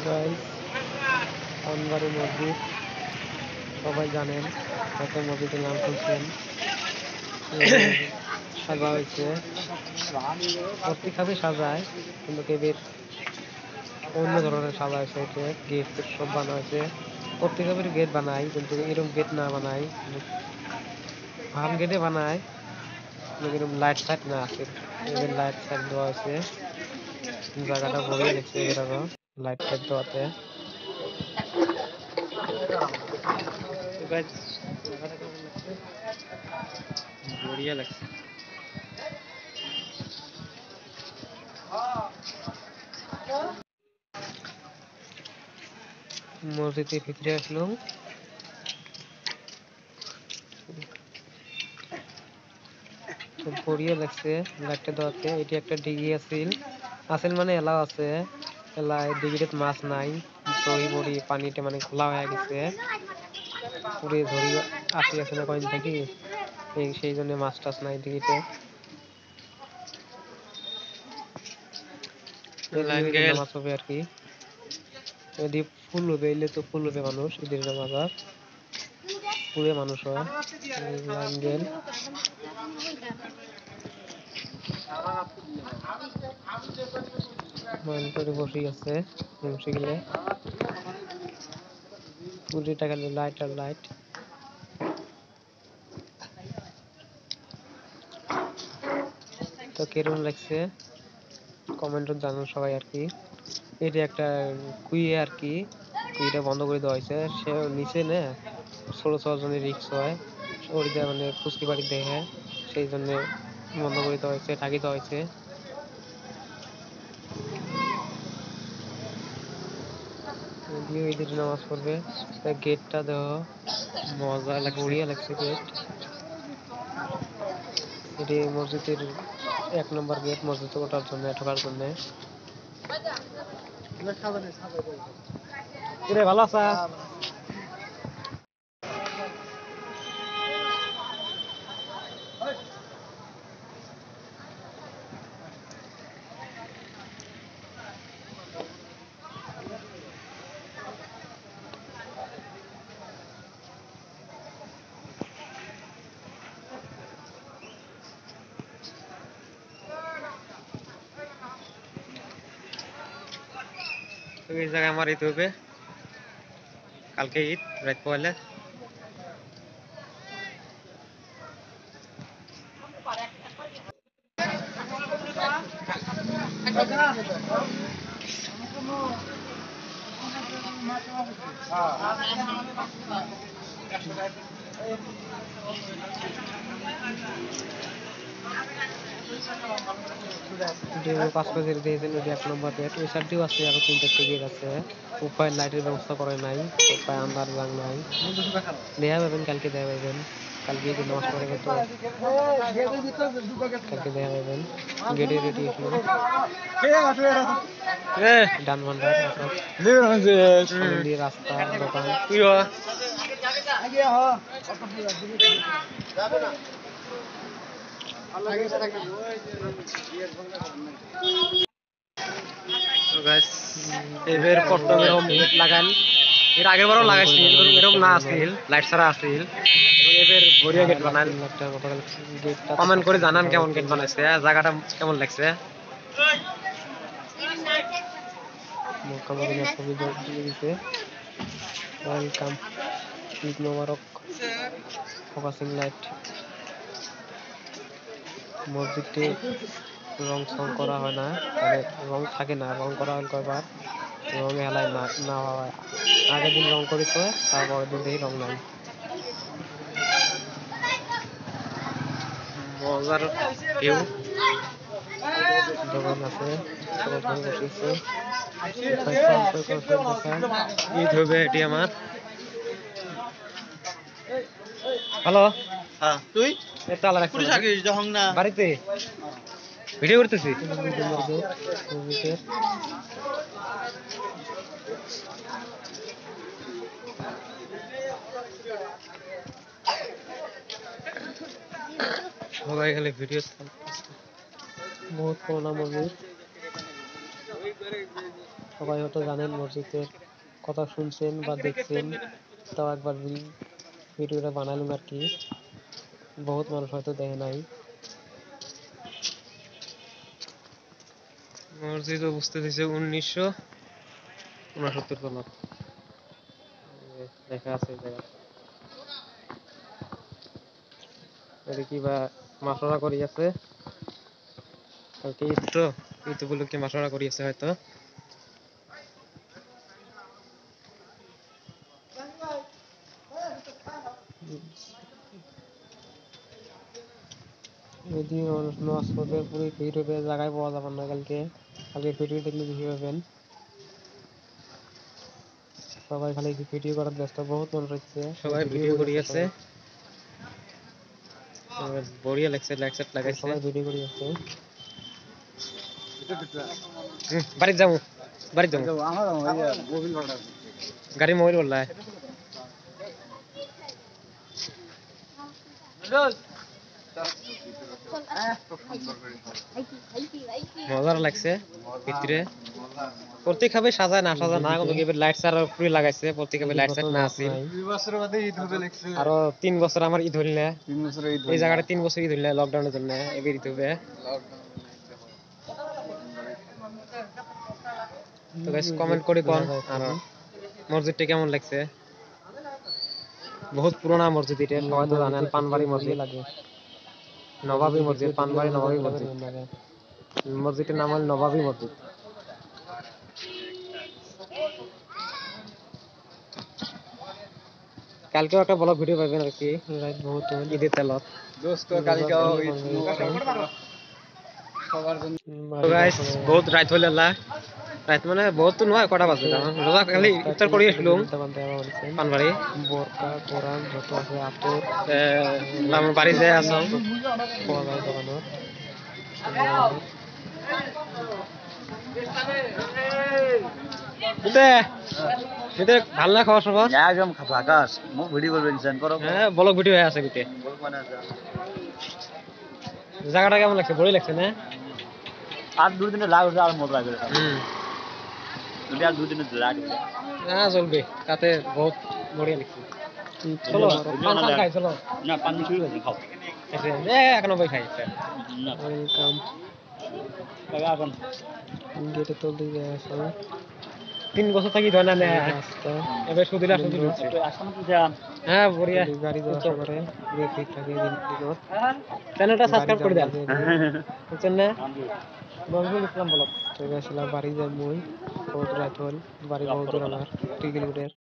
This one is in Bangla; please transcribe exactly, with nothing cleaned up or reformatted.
গাইস, আনবারি মসজিদ সবাই জানেন, হয়তো মসজিদের নাম শুনছেন। সাজা হয়েছে, প্রত্যেকভাবে সাজায়, কিন্তু কেবের অন্য ধরনের সাজা হয়েছে। এটা গেট সব বানা হয়েছে, প্রত্যেকভাবে গেট বানায়, কিন্তু এরকম গেট না বানায়, ভাল গেটে বানায়, এরকম লাইট সাইট না আছে। এদের লাইট সাইট দেওয়া হয়েছে, জায়গাটা ভরে লাগছে এবার আরো লাইট টাইট দেওয়াতে। বড়িয়া লাগছে। মসজিদের ভিতরে আসলাম, বড়িয়া লাগছে লাইটটা দেওয়াতে। এটি একটা ডিগি আছিল, আসিল মানে এলাও আছে, এলাই ডিগিতে মাছ নাই, দড়ি বড়ি পানিতে মানে খোলা হয়ে গেছে, পুরে ঝরি আসি আছে না কয়েন থাকি, এই সেই জন্য মাছ টাছ নাই দিঘিতে। নামাজ হবে আর কি, যদি ফুল হবে এলে তো ফুল হবে মানুষ, ঈদের নামাজ আর পুরে মানুষ হয়। লাইন গেল মান করে বসে আছে, বসে গেলে পুরি টাকা লাইট আর লাইট। তো কেরম লাগছে কমেন্টে জানান সবাই আর কি। এটা একটা কুইয়ে আর কি, কুইটা বন্ধ করে দেওয়া হয়েছে, সে নিচে না ষোলো ছ জনের রিক্স হয়, ওইটা মানে ফুসকি বাড়ি দেখে, সেই জন্য বন্ধ করে দেওয়া হয়েছে, ঢাকি দেওয়া হয়েছে। ঈদের নামাজ পড়বে, গেটটা দেখো মজা লাগছে, বড়িয়া লাগছে গেট। এটি মসজিদের এক নম্বর গেট, মসজিদে ওঠার জন্য, ঢোকার জন্য। ভালো আছা? এই জায়গায় আমার ঈদ হবে, কালকে ঈদ, রাত পয়লা। পাঁচ কেজির দিয়েছেন, ওই এক নম্বর গেট, ওই সাইডটিও আছে, আরো তিন চারটে গেট আছে। উপায় লাইটের ব্যবস্থা করে নাই, উপায় আন্দার জাং নাই, দেয়া পাবেন কালকে, দেয়া পাবেন কালকে যদি নামাজ পড়ে তো কালকে দেয়া পাবেন। গেটে রেডি ডান ভান্ডার রাস্তা দোকান। এবার প্রথম এরকম গেট লাগান, এর আগের বারও লাগাইছি, এরকম না আসিল, লাইট ছাড়া আসিল, এবার বড়িয়া গেট বানান। কমেন্ট করে জানান কেমন গেট বানাইছে, জায়গাটা কেমন লাগছে। মক্কা মদিনার ছবি দিয়ে দিছে, welcome, Eid Mubarak, focusing light. মসজিদটি রং সং করা হয় না, মানে রং থাকে না, রং করা হয় কয়বার, রং হেলায় না না হয়, আগের দিন রং করেছে, তারপরের দিন দেখি রং নাই। মজার ভিউ, দোকান আছে, সবাই বসেছে, ঈদ হবে এটি আমার। হ্যালো, হ্যাঁ তুই তালা রাখছিস যখন না বাড়িতে ভিডিও করতেছি। সবাই খালি ভিডিও, বহুত পুরোনো মসজিদ। সবাই হয়তো জানেন মসজিদের কথা শুনছেন বা দেখছেন, তাও একবার ভিডিওটা বানালাম আর কি। বহুত মানুষ হয়তো দেখে নাই। মসজিদ বুঝতে দিয়েছে উনিশশো উনসত্তর সালত লেখা আছে জায়গা। এটা কি বা মাসরা করি আছে কালকে ঈদ তো, ঈদ উপলক্ষে মাসরা করি আছে হয়তো। যদি নামাজ পড়বে পুরো ভিডিওতে জায়গায় পাওয়া যাবে না কালকে, কালকে ভিডিও দেখলে দেখে পাবেন। সবাই খালি ভিডিও করার ব্যস্ত, বহুত মানুষ হচ্ছে, সবাই ভিডিও করি আছে। বড়িয়া লাগছে, লাইক সেট লাগাইছে, সবাই ভিডিও করি আছে। বাড়ি যাবো, বাড়ি যাবো, গাড়ি মোবাইল বললায় মজার লাগছে ভিতরে। প্রত্যেকভাবে সাজায় না সাজা না, কিন্তু এবার লাইট সার পুরো লাগাইছে, প্রত্যেকভাবে লাইট সার না আছে। আরো তিন বছর আমার ঈদ হইলে, এই জায়গাটা তিন বছর ঈদ হইলে লকডাউনের জন্য এবার ঈদ হবে। তো গাইস কমেন্ট করে কোন আর মসজিদটা কেমন লাগছে। বহুত পুরোনো মসজিদ, এটা সবাই তো জানেন, পানবাড়ি মসজিদ লাগে, নবাবী মসজিদ, পানবাড়ি নবাবী মসজিদ। মসজিদের নাম হল নবাবী মসজিদ। কালকেও একটা ব্লগ ভিডিও পাবেন আর কি, রাত বহুত ঈদের তেলত। দোস্ত কালকে তো গাইস বহুত রাত হইল, রাত মানে বহুত তো নয়, কটা বাজে রোজা খালি ইফতার করে আসলাম পানবাড়ি। বোরকা কোরআন যত আছে আতর আমার বাড়ি যায় আসাম পাওয়া যায় দোকানত। ভাল না খাওয়া সবার একদম ফাঁকাস, মুখ ভিডিও করবেন করো, হ্যাঁ ব্লগ ভিডিও হয়ে আছে গুটে। জায়গাটা কেমন লাগছে, বড়ি লাগছে না? আর দুই দিনে লাগ আর মজা লাগবে। হুম যদি আর দুই দিনে লাগ হ্যাঁ চলবে, তাতে বহুত বড়িয়া লাগছে। চলো পান পান খাই, চলো না পান শুরু হয়েছে, খাও একানব্বই খাই। ওয়েলকাম গেটে তো দিয়ে আসো। তিন বছর থাকি ধরে না রাস্তা, এবার সুদিলা সুদিল হচ্ছে। হ্যাঁ বড়িয়া গাড়ি যাওয়া আসা করে, পুরো ঠিক থাকে দিন। চ্যানেলটা সাবস্ক্রাইব করে দেন, বুঝছেন না? নজরুল ইসলাম ব্লগ। তো গেছিলাম বাড়ি যাই, মই বহুত রাত হল, বাড়ি বহুত দূর আমার, দুই কিলোমিটার।